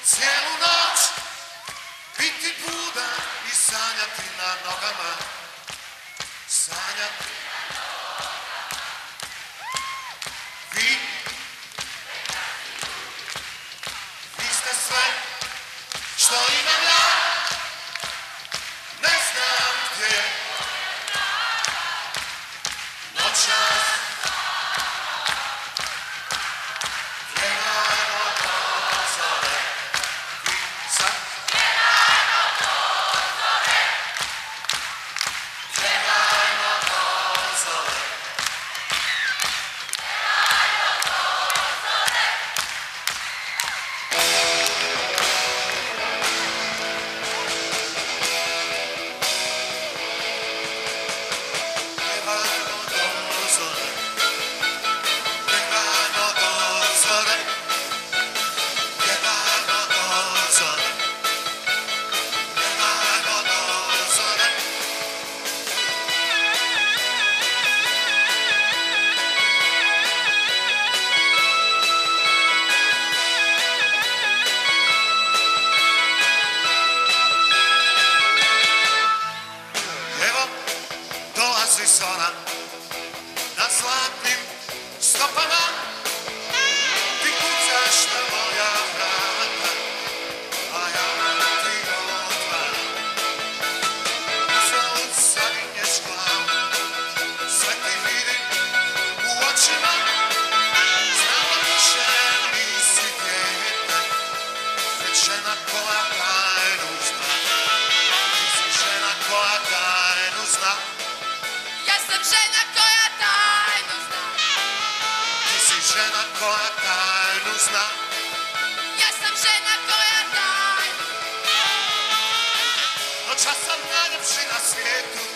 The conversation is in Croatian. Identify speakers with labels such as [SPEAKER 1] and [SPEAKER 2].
[SPEAKER 1] cijelu noć biti budan i sanjati na nogama, sanjati na nogama. Vi ste sve što imam ja, ne znam gdje je noćas. Zona na zlatnim stopama, ti kucaš na moja vrata, a ja ti otvaram. Uzalud saginješ glavu, sve ti vidim u očima, znam da više nisi dijete, već žena koja tajnu zna, ti si žena koja tajnu zna.
[SPEAKER 2] Žena koja tajnu zna.
[SPEAKER 1] Ti si žena koja tajnu zna.
[SPEAKER 2] Ja sam žena koja tajnu zna.
[SPEAKER 1] Noćas sam najljepši na svijetu.